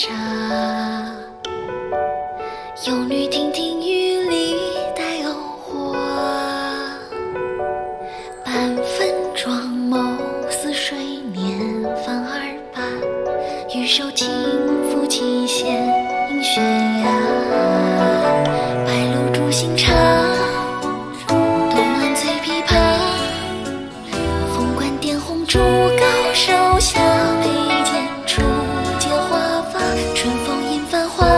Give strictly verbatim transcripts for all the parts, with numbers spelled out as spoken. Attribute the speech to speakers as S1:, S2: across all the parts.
S1: 沙。有女亭亭玉立带藕花，半分妆眸似水年泛耳畔，玉手轻抚琴弦映悬崖。白露煮新茶，冬暖醉琵琶，凤冠点红烛高手下，佩剑初结华发，春风引繁华。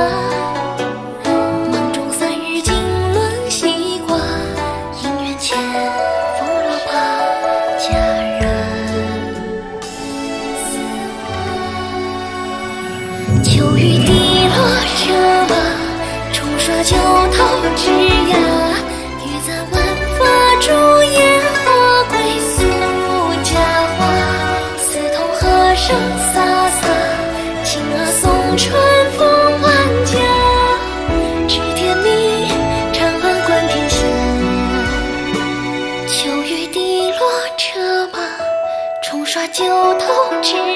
S1: 秋雨滴落车马，冲刷旧头枝桠。玉簪挽发烛焰，花归宿佳话。似同和声飒飒，轻阿送春风万家。知天命，长安观天下。秋雨滴落车马，冲刷旧头枝桠。